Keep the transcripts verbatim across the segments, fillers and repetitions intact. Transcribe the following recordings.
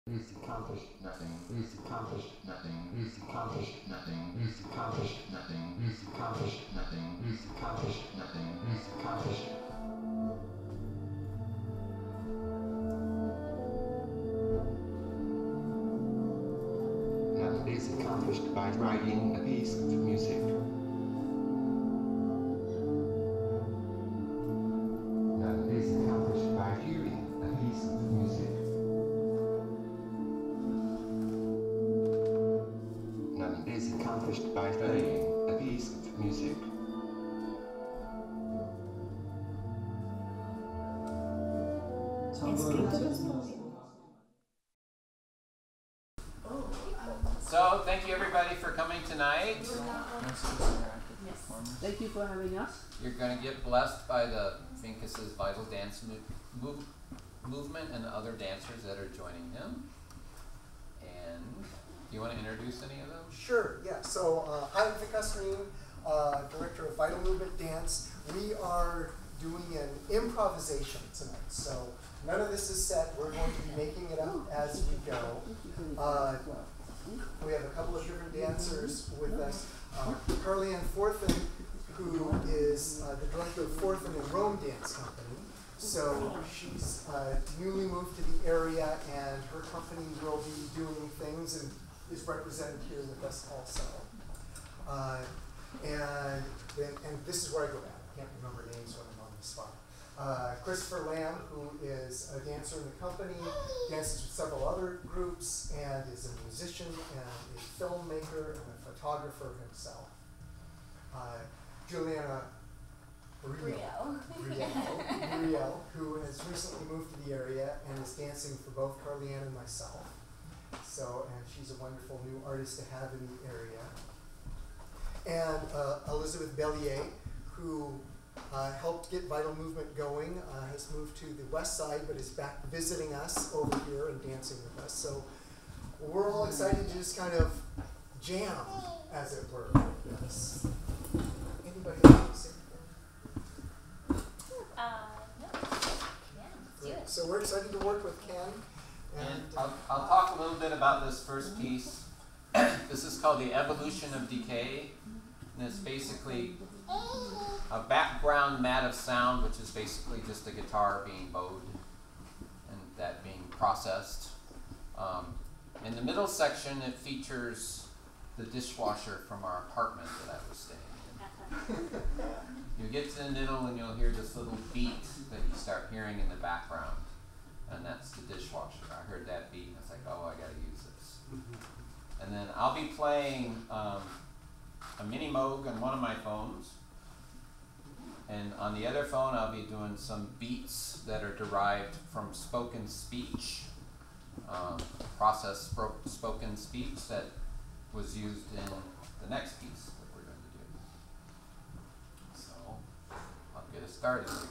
is accomplished nothing, is accomplished nothing, is accomplished nothing, is accomplished nothing, is accomplished nothing, is accomplished nothing, is accomplished. Nothing is accomplished by writing a piece of music. Nothing is accomplished by hearing a piece of music. Nothing is accomplished by playing a piece of music. So, thank you everybody for coming tonight. Thank you for having us. You're going to get blessed by the Vincus's vital dance mo move movement and the other dancers that are joining him. And do you want to introduce any of them? Sure, yeah. So, uh, I'm Vincus Green, uh, Director of Vital Movement Dance. We are doing an improvisation tonight. So, none of this is set. We're going to be making it up as we go. Uh, we have a couple of different dancers with us. Uh, Carly Ann Forthen, who is uh, the director of Forthen and Rome Dance Company. So she's uh, newly moved to the area, and her company will be doing things and is represented here with us also. Uh, and then, and this is where I go back. I can't remember names when I'm on the spot. Uh, Christopher Lamb, who is a dancer in the company, dances with several other groups, and is a musician and a filmmaker and a photographer himself. Uh, Juliana Brielle, Brielle, who has recently moved to the area and is dancing for both Carly Ann and myself. So, and she's a wonderful new artist to have in the area. And uh, Elizabeth Bellier, who uh, helped get Vital Movement going, uh, has moved to the west side, but is back visiting us over here and dancing with us. So we're all excited to just kind of jam, as it were. Yes. Anybody else say anything? Uh, no. Yeah, let's do it. So we're excited to work with Ken. And And I'll, I'll talk a little bit about this first piece. This is called the Evolution of Decay. And it's basically a background mat of sound, which is basically just a guitar being bowed and that being processed. Um, in the middle section, it features the dishwasher from our apartment that I was staying in. You get to the middle and you'll hear this little beat that you start hearing in the background. And that's the dishwasher. I heard that beat and I was like, oh, I gotta use this. Mm-hmm. And then I'll be playing um, a mini Moog on one of my phones. And on the other phone, I'll be doing some beats that are derived from spoken speech, um, processed sp spoken speech that was used in the next piece that we're going to do. So I'll get us started here.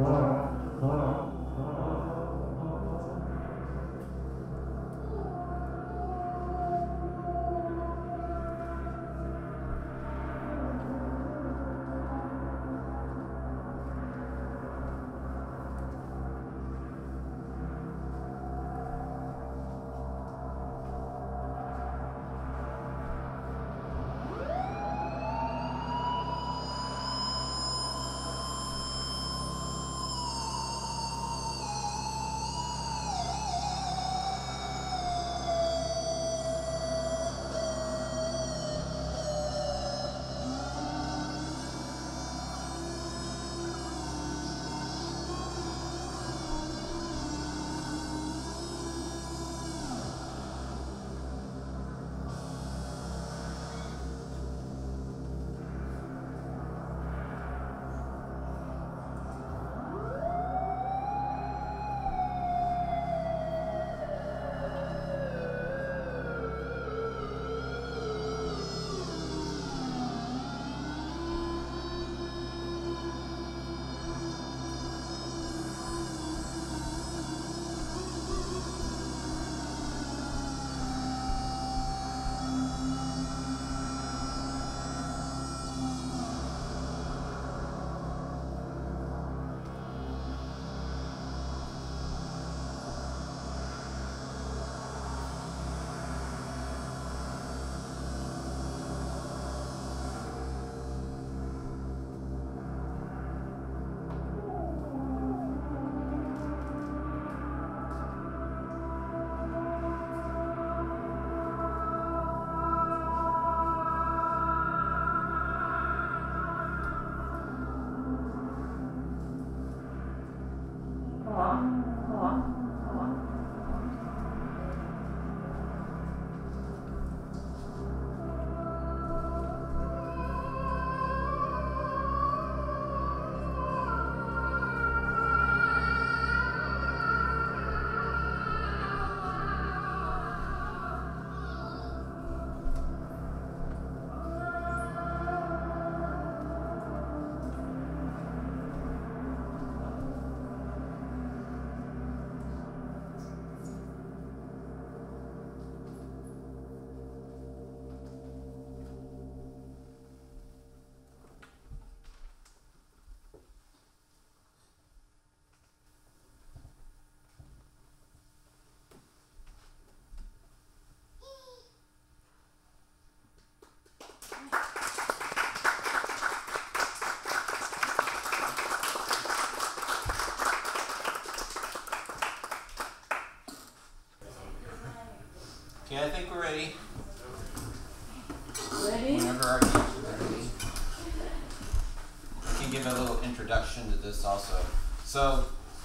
Okay, I think we're ready. Ready? Whenever our teachers are ready. I can give a little introduction to this also. So,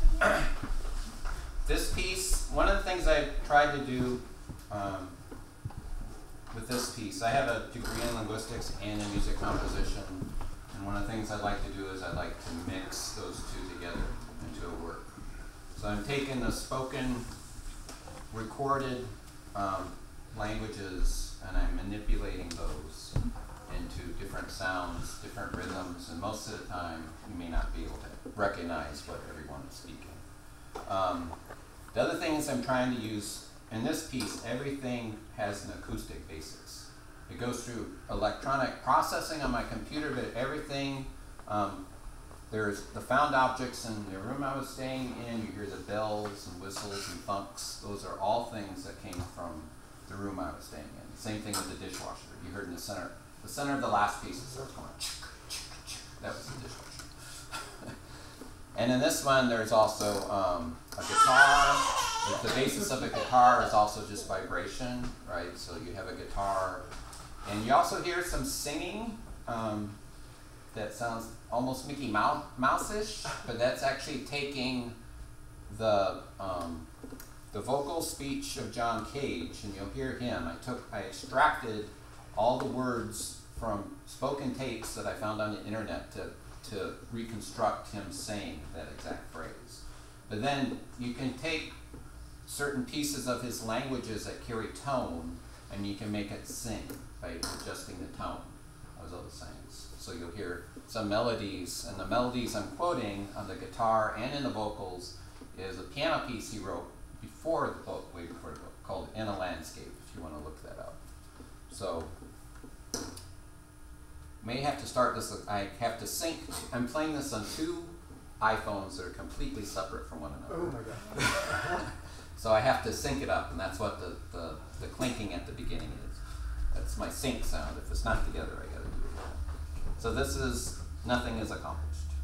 this piece, one of the things I tried to do um, with this piece, I have a degree in linguistics and in music composition, and one of the things I like to do is I like to mix those two together into a work. So I'm taking the spoken, recorded um, languages, and I'm manipulating those into different sounds, different rhythms, and most of the time you may not be able to recognize what everyone is speaking. Um, the other thing is I'm trying to use, in this piece, everything has an acoustic basis. It goes through electronic processing on my computer, but everything, um, there's the found objects in the room I was staying in, you hear the bells and whistles and thunks. Those are all things that came from the room I was staying in. Same thing with the dishwasher. You heard in the center, the center of the last piece, it starts going, that was the dishwasher. And in this one, there's also um, a guitar. The basis of a guitar is also just vibration, right? So you have a guitar. And you also hear some singing um, that sounds almost Mickey Mouse, Mouse-ish, but that's actually taking the um, the vocal speech of John Cage, and you'll hear him. I took, I extracted all the words from spoken tapes that I found on the internet to to reconstruct him saying that exact phrase. But then you can take certain pieces of his languages that carry tone, and you can make it sing by adjusting the tone of those things. So So you'll hear some melodies, and the melodies I'm quoting on the guitar and in the vocals is a piano piece he wrote before the book, way before the book, called In a Landscape, if you want to look that up. So, may have to start this, I have to sync, I'm playing this on two iPhones that are completely separate from one another. Oh my god. So I have to sync it up, and that's what the, the, the clinking at the beginning is. That's my sync sound. If it's not together, I gotta do it. So this is Nothing is Accomplished.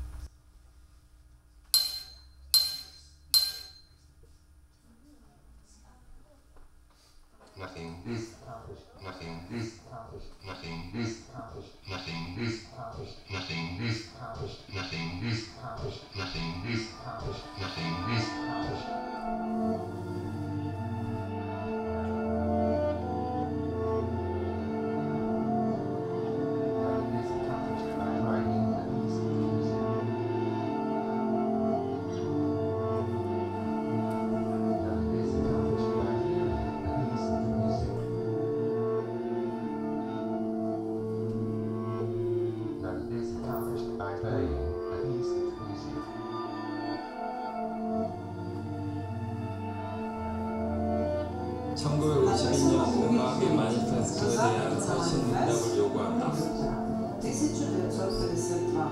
Nothing is accomplished. Nothing is accomplished. Nothing is accomplished. Nothing is accomplished. Nothing is accomplished. Nothing is accomplished. Nothing is accomplished. Nothing is accomplished. 천구백오십이 년 음악의 마니페스토에 대한 사실 문답을 요구한다. тысяча девятьсот пятьдесят два.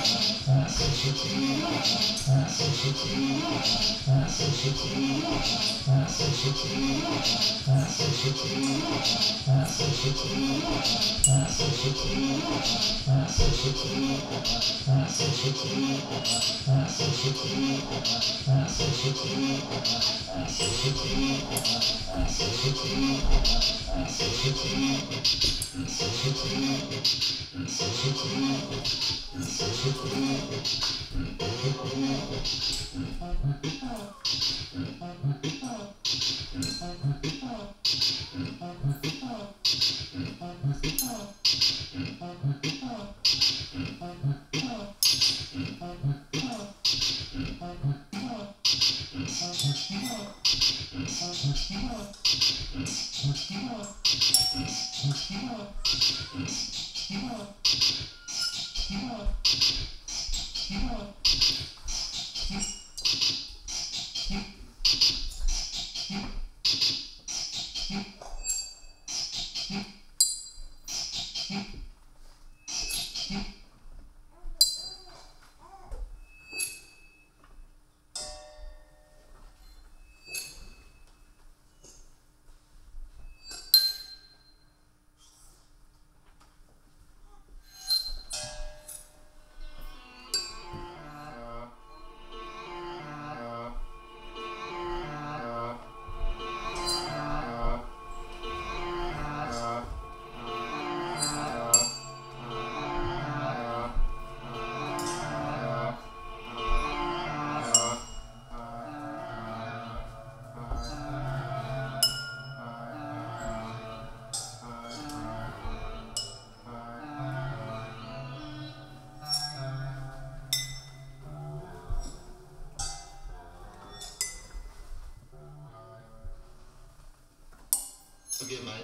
Okay, my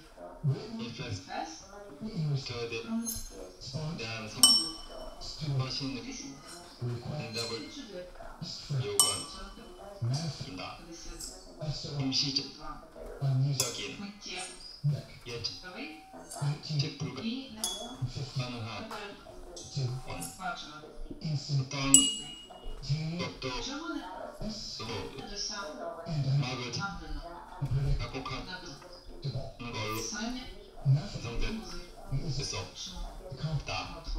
influence to the dance machine double yoga in the image again yet typical manha on turn doctor so maggot akoka ngol zonde so da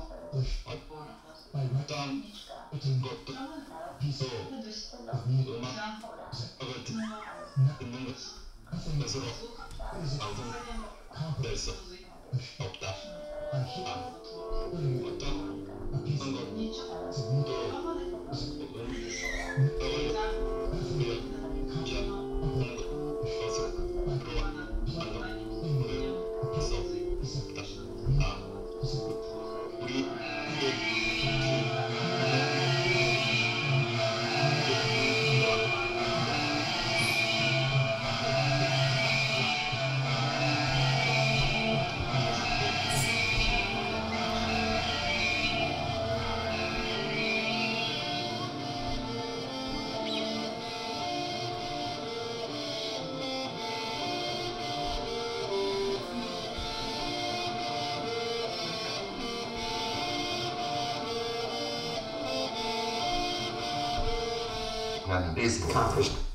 turn doctor so uma maggot ngol so album there's a da is accomplished.